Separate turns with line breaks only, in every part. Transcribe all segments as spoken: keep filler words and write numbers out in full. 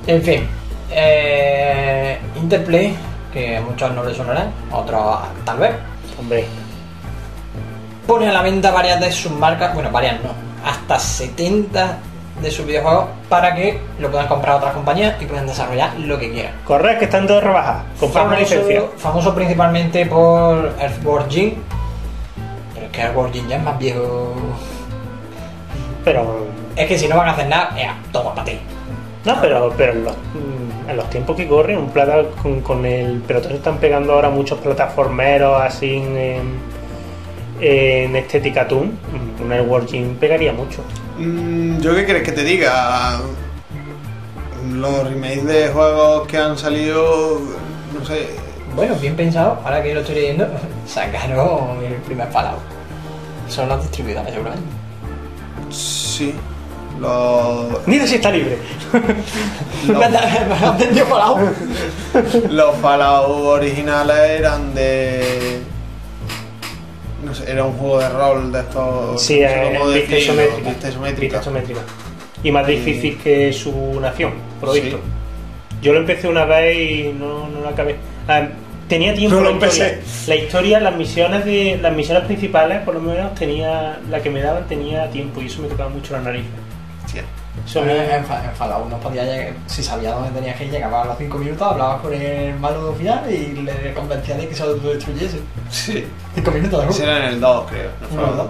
En fin, eh, Interplay, que a muchos no les sonarán, a otros tal vez.
Hombre.
Pone a la venta varias de sus marcas, bueno, varias no, hasta setenta de sus videojuegos para que lo puedan comprar otras compañías y puedan desarrollar lo que quieran.
Correcto, que están todos rebajadas. Comprar una licencia.
Famoso principalmente por Earthworm Jim, pero es que Earthworm Jim ya es más viejo.
Pero.
Es que si no van a hacer nada, ya, toma para ti.
No, pero, pero en, los, en los tiempos que corren, un plata con, con el pelotón se están pegando ahora muchos plataformeros así en, en estética Toon. Un Earthworm Jim pegaría mucho.
Mm, ¿Yo qué crees que te diga? Los remakes de juegos que han salido, no sé.
Bueno, bien pensado, ahora que lo estoy leyendo, sacaron el primer Fallout. Son las distribuidoras, seguramente.
Sí. Los.
Mira si está libre.
Los... me han vendido Fallout.
Los Fallout originales eran de. No sé, era un juego de rol de estos.
Sí,
no sé cómo
vista
decirlo,
isométrica.
vista isométrica.
Vista isométrica. Y más difícil
Y...
que su nación, por lo
Sí.
visto. Yo lo empecé una vez y no, no lo acabé. Ah, tenía tiempo
No
la
lo
historia.
empecé.
La historia, las misiones de las misiones principales, por lo menos tenía la que me daban tenía tiempo y eso me tocaba mucho la nariz.
Sí.
Eso
En,
me-
en Fa- en Fallout no podía llegar, si sabía dónde tenías que ir, llegaba a los cinco minutos, hablabas con el malo final y le convencía de que se autodestruyese.
Sí.
cinco minutos de
Ese
juego.
era en el dos, creo. No fue
No.
el dos.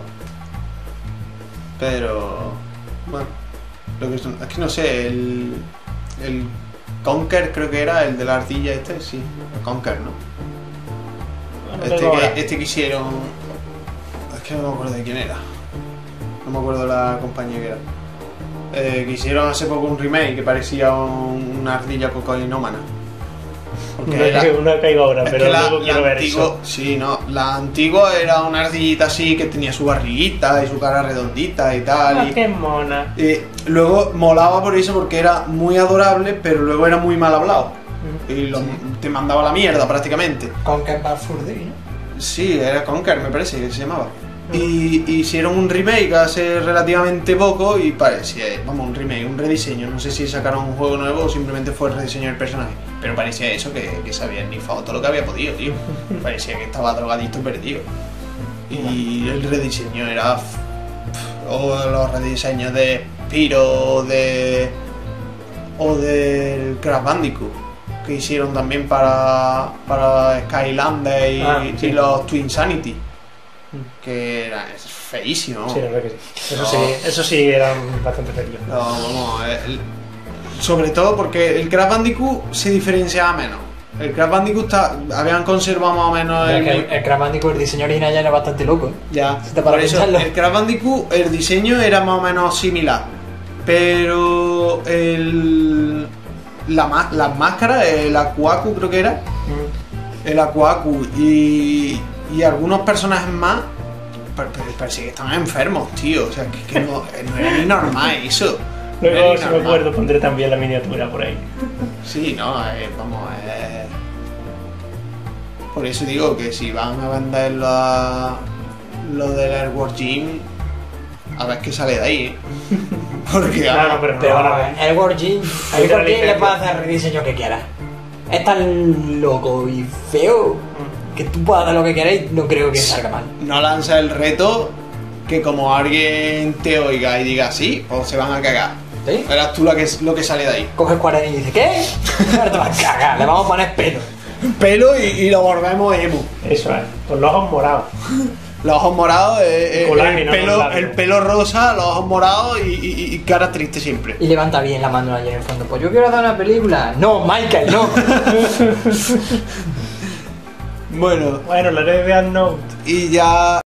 Pero. Bueno. Lo que son, es que no sé, el. El Conker creo que era, el de la ardilla este, sí. El Conker, ¿no?
no
Este
tengo ahora.
que, este que hicieron. Es que no me acuerdo de quién era. No me acuerdo la compañía que era. Eh, que hicieron hace poco un remake que parecía un- una ardilla cocainómana. Porque
No,
era-
no caigo ahora,
es
pero
que la,
luego
la
quiero ver
antigua,
eso.
sí, no, la antigua era una ardillita así que tenía su barriguita y su cara redondita y tal.
Ah,
y,
qué mona.
y luego molaba por eso porque era muy adorable, pero luego era muy mal hablado. Y lo- te mandaba a la mierda prácticamente.
Con Ken Bad Fur Day, ¿no?
Sí, era Conker, me parece que se llamaba. Y y hicieron un remake hace relativamente poco y parecía, vamos, un remake, un rediseño. No sé si sacaron un juego nuevo o simplemente fue el rediseño del personaje. Pero parecía eso, que, que se había nifado todo lo que había podido, tío. Parecía que estaba drogadito perdido. Y el rediseño era. O los rediseños de Spyro o de. O del Crash Bandicoot, que hicieron también para, para Skylander y,
Ah, sí.
y los Twinsanity, que era es feísimo.
Sí, la verdad que sí. Eso
No.
sí, eso sí eran bastante felices.
No, vamos, el- sobre todo porque el Crash Bandicoot se diferenciaba menos. El Crash Bandicoot está, habían conservado más o menos
Es
el,
que el, el Crash Bandicoot, el diseño original ya era bastante loco, ¿eh?
ya,
Si te paras
por
a
eso
pensarlo.
el Crash Bandicoot, el diseño era más o menos similar, pero el la, ma- las máscaras, el Aquaku creo que era, el Aquaku y, y algunos personajes más pa- pa- parecía que estaban enfermos, tío. O sea, que, que no, no era ni normal eso. No era
Luego,
ni
si me
normal.
acuerdo, pondré también la miniatura por ahí.
Sí, no, eh, vamos, eh, por eso digo que si van a vender lo, lo del Airworld Gym, a ver qué sale de ahí, ¿eh? Porque
Claro,
vamos,
pero,
Pero
no,
vamos a ver, el World Gym,
Hay
¿por
otra
qué le
licencia.
puedes hacer el rediseño que quieras? Es tan loco y feo que tú puedas hacer lo que quieras y no creo que salga mal.
no lanza el reto que como alguien te oiga y diga sí, pues se van a cagar.
¿Sí?
Verás tú lo que, lo que sale de ahí.
Coges cuaderno y dices, ¿qué? Ahora te vas a cagar, le vamos a poner pelo.
Pelo y, y lo volvemos emo.
Eso es, con los ojos morados.
Los ojos morados, eh, eh,
Colágeno,
el, pelo,
no
el pelo rosa, los ojos morados y, y- y cara triste siempre.
Y levanta bien la mano allí en el fondo. Pues yo quiero hacer una película. No, Michael, no.
Bueno,
Bueno, la red de Death Note.
y ya